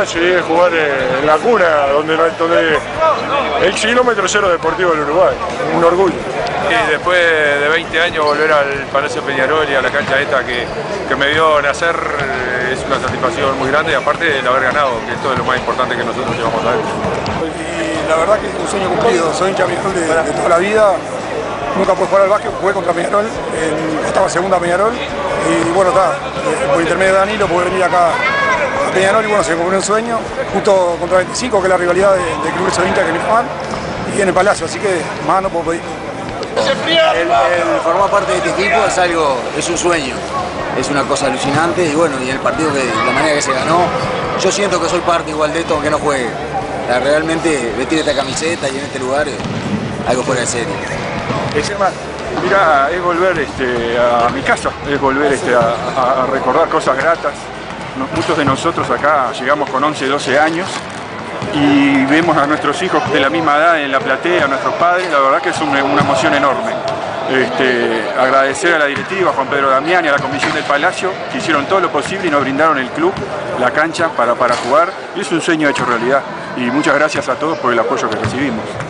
Palacio y jugar en la cuna, donde el kilómetro cero deportivo del Uruguay, un orgullo. Y después de 20 años volver al Palacio Peñarol y a la cancha esta que me vio nacer es una satisfacción muy grande, y aparte de haber ganado, que esto es lo más importante que nosotros llevamos a él. Y la verdad que es un sueño cumplido, soy hincha Peñarol de toda la vida. Nunca pude jugar al básquet, jugué contra Peñarol, estaba segunda Peñarol, y bueno, por intermedio de Danilo pude venir acá a Peñarol y bueno, se me cumplió un sueño, justo contra 25, que es la rivalidad de Club de Hincha que es mi fan, y en el Palacio, así que más no puedo pedir. El formar parte de este equipo es un sueño, es una cosa alucinante, y bueno, y el partido la manera que se ganó, yo siento que soy parte igual de esto aunque no juegue. Realmente vestir esta camiseta y en este lugar es algo fuera de serie. Mira, es volver a mi casa, es volver a recordar cosas gratas. Muchos de nosotros acá llegamos con 11, 12 años y vemos a nuestros hijos de la misma edad en la platea, a nuestros padres, la verdad que es una emoción enorme. Agradecer a la directiva, a Juan Pedro Damián y a la comisión del Palacio, que hicieron todo lo posible y nos brindaron el club, la cancha para jugar, y es un sueño hecho realidad. Y muchas gracias a todos por el apoyo que recibimos.